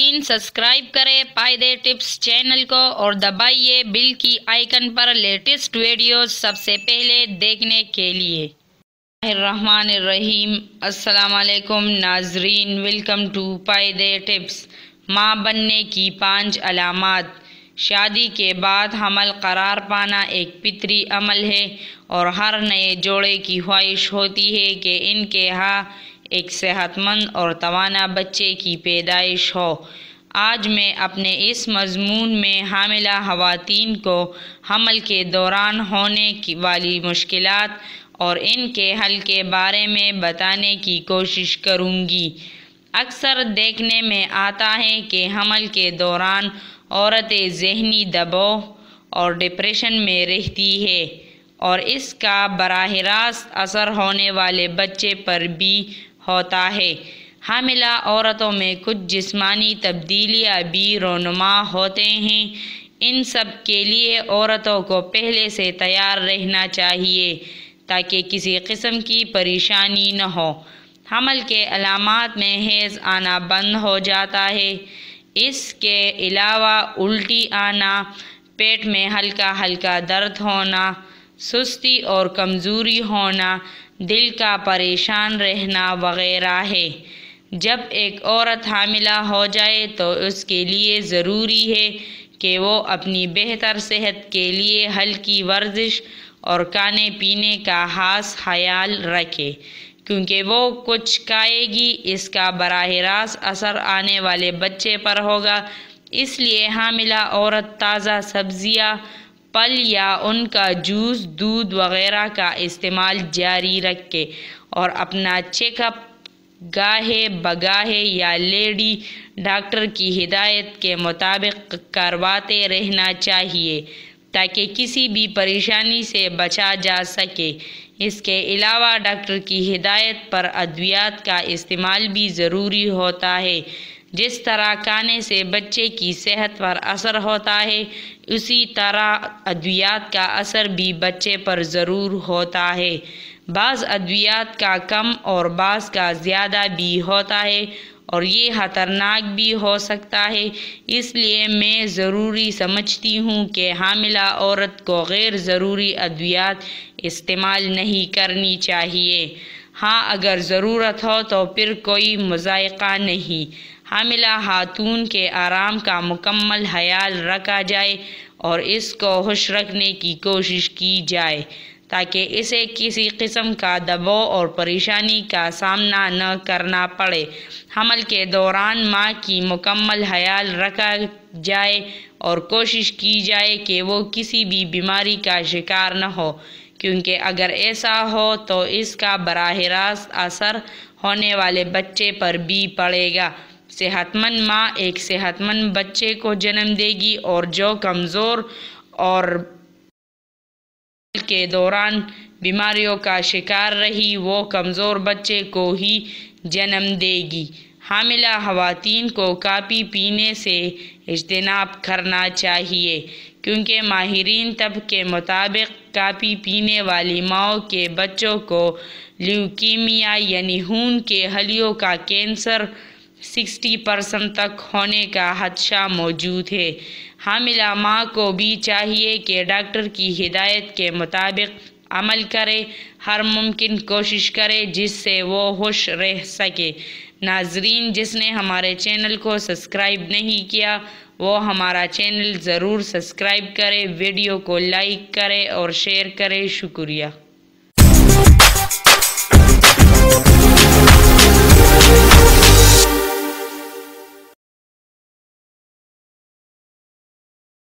Subscribe کریں پائیدے tips channel کو اور دبائیے بیل کی آئیکن پر لیٹسٹ ویڈیوز سب سے پہلے دیکھنے کے لیے۔ الرحمن الرحیم۔ السلام علیکم ناظرین، ویلکم ٹو پائیدے ٹپس۔ ماں بننے کی 5 علامات۔ شادی کے بعد حمل قرار پانا ایک فطری عمل ہے اور ہر نئے جوڑے کی خواہش ہوتی ہے کہ ان کے ہاں ایک صحت مند اور توانا بچے کی پیدائش ہو۔ آج میں اپنے اس مضمون میں حاملہ خواتین کو حمل کے دوران ہونے والی مشکلات اور ان کے حل کے بارے میں بتانے کی کوشش کروں گی۔ اکثر دیکھنے میں آتا ہے کہ حمل کے دوران عورتیں ذہنی دباؤ اور ڈپریشن میں رہتی ہے اور اس کا براہ راست اثر ہونے والے بچے پر بھی ہوتا ہے۔ حاملہ عورتوں میں کچھ جسمانی تبدیلیاں بھی رونما ہوتے ہیں۔ ان سب کے لیے عورتوں کو پہلے سے تیار رہنا چاہیے تاکہ کسی قسم کی پریشانی نہ ہو۔ حمل کے علامات میں حیض آنا بند ہو جاتا ہے۔ اس کے علاوہ الٹی آنا، پیٹ میں ہلکا ہلکا درد ہونا، سستی اور کمزوری ہونا، دل کا پریشان رہنا وغیرہ ہے۔ جب ایک عورت حاملہ ہو جائے تو اس کے لیے ضروری ہے کہ وہ اپنی بہتر صحت کے لیے ہلکی ورزش اور کھانے پینے کا خاص خیال رکھے، کیونکہ وہ کچھ کھائے گی اس کا براہ راست اثر آنے والے بچے پر ہوگا۔ اس لیے حاملہ عورت تازہ سبزیاں، پھل یا ان کا جوس، دودھ وغیرہ کا استعمال جاری رکھے اور اپنا چیک اپ گاہے بگاہے یا لیڈی ڈاکٹر کی ہدایت کے مطابق کرواتے رہنا چاہیے تاکہ کسی بھی پریشانی سے بچا جا سکے۔ اس کے علاوہ ڈاکٹر کی ہدایت پر ادویات کا استعمال بھی ضروری ہوتا ہے۔ جس طرح کھانے سے بچے کی صحت پر اثر ہوتا ہے، اسی طرح ادویات کا اثر بھی بچے پر ضرور ہوتا ہے۔ بعض ادویات کا کم اور بعض کا زیادہ بھی ہوتا ہے اور یہ خطرناک بھی ہو سکتا ہے۔ اس لیے میں ضروری سمجھتی ہوں کہ حاملہ عورت کو غیر ضروری ادویات استعمال نہیں کرنی چاہیے۔ ہاں، اگر ضرورت ہو تو پھر کوئی مضائقہ نہیں۔ حاملہ خاتون کے آرام کا مکمل خیال رکھا جائے اور اس کو خوش رکھنے کی کوشش کی جائے تاکہ اسے کسی قسم کا دباؤ اور پریشانی کا سامنا نہ کرنا پڑے۔ حمل کے دوران ماں کی مکمل خیال رکھا جائے اور کوشش کی جائے کہ وہ کسی بھی بیماری کا شکار نہ ہو، کیونکہ اگر ایسا ہو تو اس کا براہ راست اثر ہونے والے بچے پر بھی پڑے گا۔ صحت مند ماں ایک صحت مند بچے کو جنم دے گی اور جو کمزور اور کے دوران بیماریوں کا شکار رہی وہ کمزور بچے کو ہی جنم دے گی۔ حاملہ خواتین کو کافی پینے سے اجتناب کرنا چاہیے، کیونکہ ماہرین طب کے مطابق کافی پینے والی ماؤں کے بچوں کو لیوکیمیا یعنی خون کے خلیوں کا کینسر 60% تک ہونے کا خدشہ موجود ہے۔ حاملہ ماں کو بھی چاہیے کہ ڈاکٹر کی ہدایت کے مطابق عمل کرے، ہر ممکن کوشش کرے جس سے وہ خوش رہ سکے۔ ناظرین، جس نے ہمارے چینل کو سبسکرائب نہیں کیا وہ ہمارا چینل ضرور سبسکرائب کرے، ویڈیو کو لائک کرے اور شیئر کرے۔ شکریہ۔